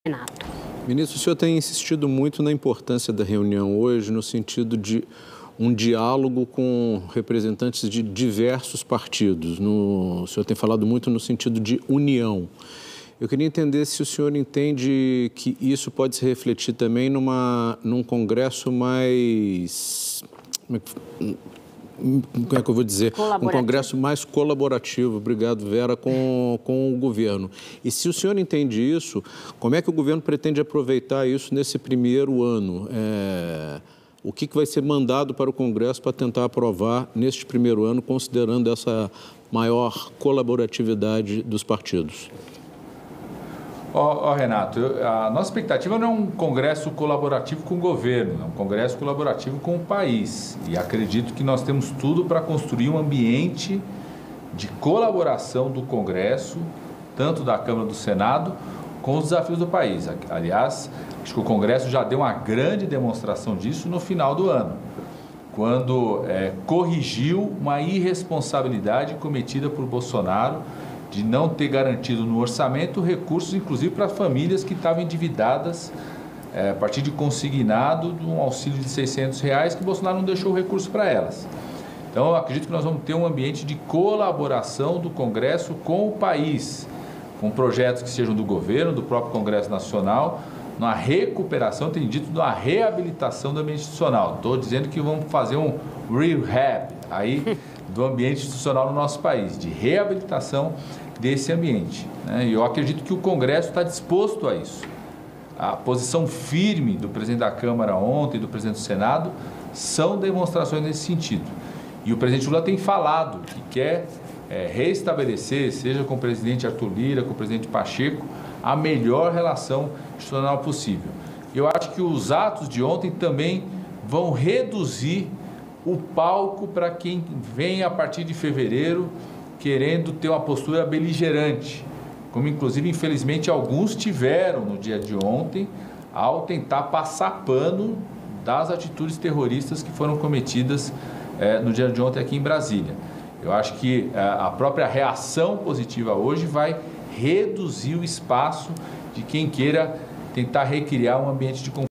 Renato. Ministro, o senhor tem insistido muito na importância da reunião hoje, no sentido de um diálogo com representantes de diversos partidos. O senhor tem falado muito no sentido de união. Eu queria entender se o senhor entende que isso pode se refletir também num congresso mais... Como é que eu vou dizer? Um congresso mais colaborativo, obrigado, Vera, com o governo. E se o senhor entende isso, como é que o governo pretende aproveitar isso nesse primeiro ano? O que vai ser mandado para o Congresso para tentar aprovar neste primeiro ano, considerando essa maior colaboratividade dos partidos? Renato, a nossa expectativa não é um congresso colaborativo com o governo, é um congresso colaborativo com o país. E acredito que nós temos tudo para construir um ambiente de colaboração do Congresso, tanto da Câmara do Senado, com os desafios do país. Aliás, acho que o Congresso já deu uma grande demonstração disso no final do ano, quando corrigiu uma irresponsabilidade cometida por Bolsonaro de não ter garantido no orçamento recursos, inclusive para famílias que estavam endividadas a partir de consignado de um auxílio de R$600 que Bolsonaro não deixou o recurso para elas. Então, eu acredito que nós vamos ter um ambiente de colaboração do Congresso com o país, com projetos que sejam do governo, do próprio Congresso Nacional, na recuperação, tem dito, na reabilitação do ambiente institucional. Estou dizendo que vamos fazer um rehab aí do ambiente institucional no nosso país, de reabilitação desse ambiente, né? E eu acredito que o Congresso está disposto a isso. A posição firme do presidente da Câmara ontem, do presidente do Senado, são demonstrações nesse sentido. E o presidente Lula tem falado que quer reestabelecer, seja com o presidente Arthur Lira, com o presidente Pacheco, a melhor relação institucional possível. Eu acho que os atos de ontem também vão reduzir o palco para quem vem a partir de fevereiro querendo ter uma postura beligerante, como inclusive, infelizmente, alguns tiveram no dia de ontem ao tentar passar pano das atitudes terroristas que foram cometidas no dia de ontem aqui em Brasília. Eu acho que a própria reação positiva hoje vai reduzir o espaço de quem queira tentar recriar um ambiente de conflito.